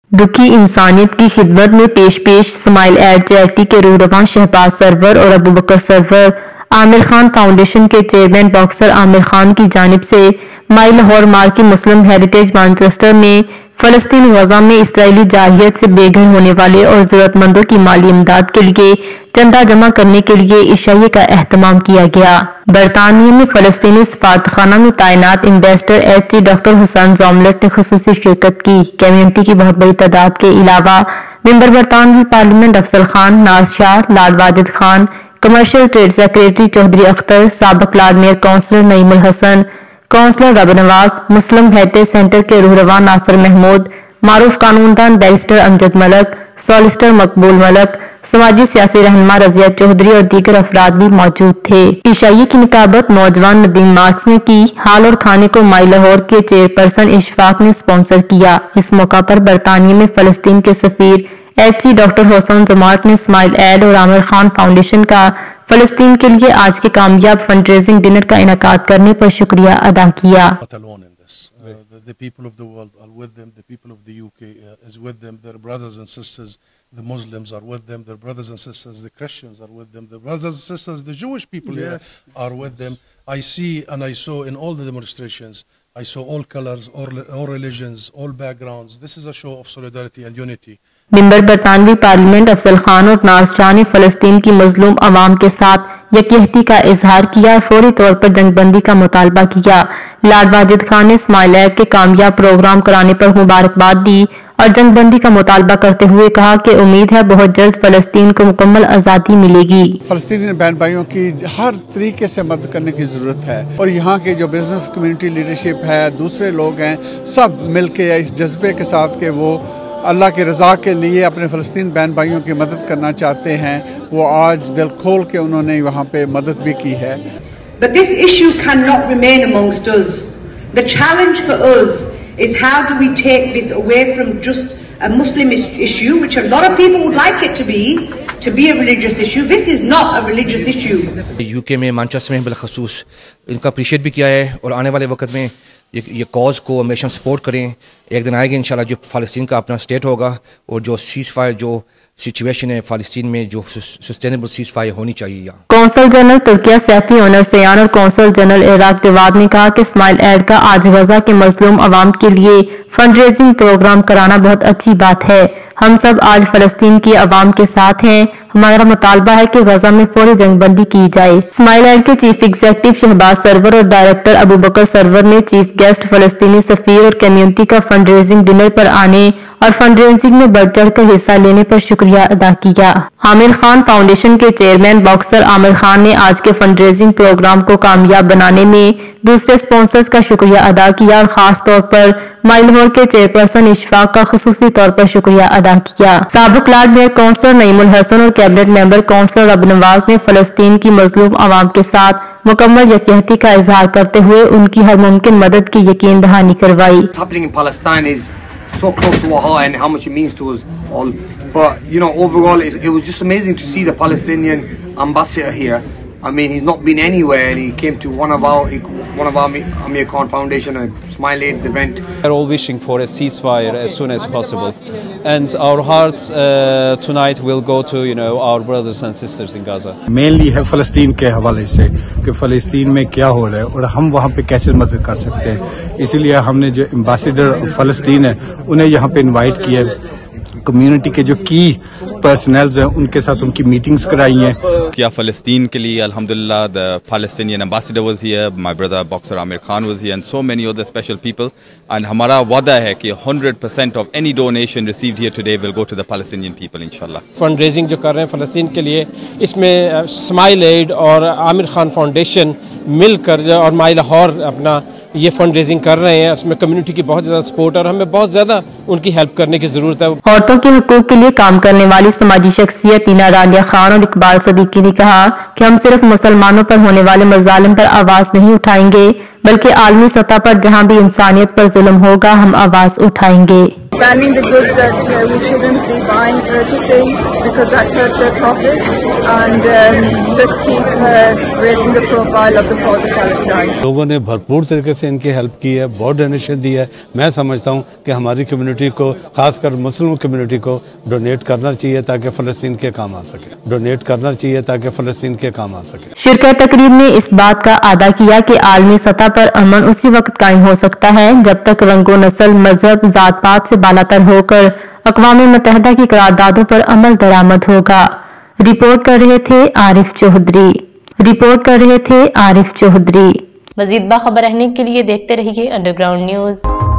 دکھی انسانیت کی خدمت میں پیش اسماعیل ایڈ چیریٹی کے روح شہباز سرور اور ابوبکر سرور عامر خان فاؤنڈیشن کے چیئرمین باکسر عامر خان کی جانب سے مائی لاہور مارکی مسلم ہیریٹیج مانچسٹر میں فلسطین غزہ میں اسرائیلی جارحیت سے بے گھر ہونے والے اور ضرورت مندوں کی مالی امداد کے لیے چندہ جمع کرنے کے لیے عشائیے کا اہتمام کیا گیا۔ برطانیہ میں فلسطینی سفارتخانہ میں تعینات ایمبیسڈر ایچ ڈاکٹر حسین زوملٹ نے خصوصی شرکت کی۔ کمیونٹی کی بہت بڑی تعداد کے علاوہ ممبر برطانوی parliament Afzal Khan, Naz Shah, lord Wajid Khan, commercial trade secretary Chaudhry Akhtar, سابق lord mayor councillor Naeem ul-Hassan, councillor Rab Nawaz, مسلم ہیریٹیج سینٹر کے روح ناصر محمود، معروف قانون دان بیرسٹر امجد ملک، سولسٹر مقبول ملک، سماجی سیاسی رہنما رضیہ چودھری اور دیگر افراد بھی موجود تھے۔ عشائیے کی نقابت نوجوان ندیم مارکس نے کی۔ حال اور کھانے کو مائی لاہور کے چیئرپرسن اشفاق نے سپانسر کیا۔ اس موقع پر برطانیہ میں فلسطین کے سفیر ایچ ڈاکٹر حسین زوملٹ نے اسماعیل ایڈ اور عامر خان فاؤنڈیشن کا فلسطین کے لیے آج کے کامیاب فنڈ ریزنگ ڈنر کا انعقاد کرنے پر شکریہ ادا کیا۔ The people of the world are with them. The people of the UK is with them. Their brothers and sisters, the Muslims are with them. Their brothers and sisters, the Christians are with them. Their brothers and sisters, the Jewish people here are with them. I see and I saw in all the demonstrations, I saw all colors, all religions, all backgrounds. This is a show of solidarity and unity. ممبر برطانوی parliament Afzal Khan اور ناز شاہ نے فلسطین کی مظلوم عوام کے ساتھ یکجہتی کا اظہار کیا اور فوری طور پر جنگ بندی کا مطالبہ کیا۔ لارڈ واجد خان نے اسماعیل ایڈ کے کامیاب پروگرام کرانے پر مبارکباد دی اور جنگ بندی کا مطالبہ کرتے ہوئے کہا کہ امید ہے بہت جلد فلسطین کو مکمل آزادی ملے گی۔ فلسطینی بہن بھائیوں کی ہر طریقے سے مدد کرنے کی ضرورت ہے اور یہاں کے جو بزنس کمیونٹی لیڈرشپ ہے، دوسرے لوگ ہیں، سب مل کے اس جذبے کے ساتھ کہ وہ اللہ کی رضا کے لیے اپنے فلسطین بہن بھائیوں کی مدد کرنا چاہتے ہیں، وہ آج دل کھول کے انہوں نے وہاں پہ مدد بھی کی ہے۔ But this issue cannot remain amongst us. The challenge for us is how do we take this away from just a Muslim issue, which a lot of people would like it to be a religious issue. This is not a religious issue. UK میں Manchester میں بالخصوص ان کا appreciate بھی کیا ہے اور آنے والے وقت میں یہ کاز کو ہمیشہ سپورٹ کریں۔ ایک دن آئے گا انشاءاللہ جو فلسطین کا اپنا اسٹیٹ ہوگا اور جو سیز فائر جو سچویشن ہے فلسطین میں جو سسٹینیبل سیز فائر ہونی چاہیے۔ یہاں کونسل جنرل ترکیہ سیفی اونر سیان اور کونسل جنرل عراق جواد نے کہا کہ اسماعیل ایڈ کا آج غزہ کے مظلوم عوام کے لیے فنڈ ریزنگ پروگرام کرانا بہت اچھی بات ہے۔ ہم سب آج فلسطین کی عوام کے ساتھ ہیں۔ ہمارا مطالبہ ہے کہ غزہ میں فوری جنگ بندی کی جائے۔ اسماعیل ایڈ کے چیف ایگزیکٹو شہباز سرور اور ڈائریکٹر ابوبکر سرور نے چیف گیسٹ فلسطینی سفیر اور کمیونٹی کا فنڈ ریزنگ ڈنر پر آنے اور فنڈ ریزنگ میں بڑھ چڑھ کر حصہ لینے پر شکریہ ادا کیا۔ عامر خان فاؤنڈیشن کے چیئرمین باکسر عامر خان نے آج کے فنڈ ریزنگ پروگرام کو کامیاب بنانے میں دوسرے سپانسرز کا شکریہ ادا کیا اور خاص طور پر مائی لاہور کے چیئرپرسن اشفاق کا خصوصی طور پر شکریہ ادا کیا۔ سابق lord mayor councillor Naeem ul-Hassan اور کیبنٹ ممبر کونسلر رب نواز نے فلسطین کی مظلوم عوام کے ساتھ مکمل یکجہتی کا اظہار کرتے ہوئے ان کی ہر ممکن مدد کی یقین دہانی کروائی۔ So close to our heart and how much it means to us all, but you know, overall it was just amazing to see the Palestinian ambassador here. I mean, he's not been anywhere and he came to one of our Amir Khan Foundation and Ismail Aid's event. We're all wishing for a ceasefire as soon as possible, and our hearts tonight will go to our brothers and sisters in Gaza. Mainly ہے فلسطین کے حوالے سے کہ فلسطین میں کیا ہو رہا ہے اور ہم وہاں پہ کیسے مدد کر سکتے ہیں، اسی لیے ہم نے جو ایمبیسڈر فلسطین ہے انہیں یہاں پہ انوائٹ کیا ہے۔ کمیونٹی کے جو کی پرسنلز ہیں ان کے ساتھ ان کی میٹنگز کرائی ہیں۔ کیا فلسطین کے لیے الحمدللہ the Palestinian ambassador was here, my brother boxer Amir Khan was here and so many other special people, and ہمارا وعدہ ہے کہ 100% of any donation received here today will go to the Palestinian people inshallah. Fund raising جو کر رہے ہیں فلسطین کے لیے، اس میں اسماعیل ایڈ اور عامر خان فاؤنڈیشن مل کر اور مائی لاہور اپنا یہ فنڈ ریزنگ کر رہے ہیں۔ اس میں کمیونٹی کی بہت زیادہ سپورٹ اور ہمیں بہت زیادہ ان کی ہیلپ کرنے کی ضرورت ہے۔ عورتوں کے حقوق کے لیے کام کرنے والی سماجی شخصیت نینا رالیہ خان اور اقبال صدیقی نے کہا کہ ہم صرف مسلمانوں پر ہونے والے مظالم پر آواز نہیں اٹھائیں گے बल्कि आलमी सतह पर जहां भी इंसानियत पर जुल्म होगा हम आवाज उठाएंगे। Banning the goods that we shouldn't be buying, purchasing, because that hurts their profit, and just keep raising the profile of the cause of Palestine. लोगों ने भरपूर तरीके से इनकी हेल्प की है, बहुत डोनेशन दी है। मैं समझता हूँ कि हमारी कम्युनिटी को, खासकर मुस्लिम कम्युनिटी को डोनेट करना चाहिए ताकि फ़लस्तीन के काम आ सके, डोनेट करना चाहिए ताकि फ़लस्तीन के काम आ सके। शिरकत तकरीब में इस बात का अदा किया कि आलमी सतह पर अमन उसी वक्त कायम हो सकता है जब तक रंगो नस्ल, मजहब, जात पात से बालातर होकर अक़वाम मुत्तहिदा की करारदादों पर अमल दरामद होगा। रिपोर्ट कर रहे थे आरिफ चौधरी। मज़ीद बाखबर रहने के लिए देखते रहिए अंडरग्राउंड न्यूज़।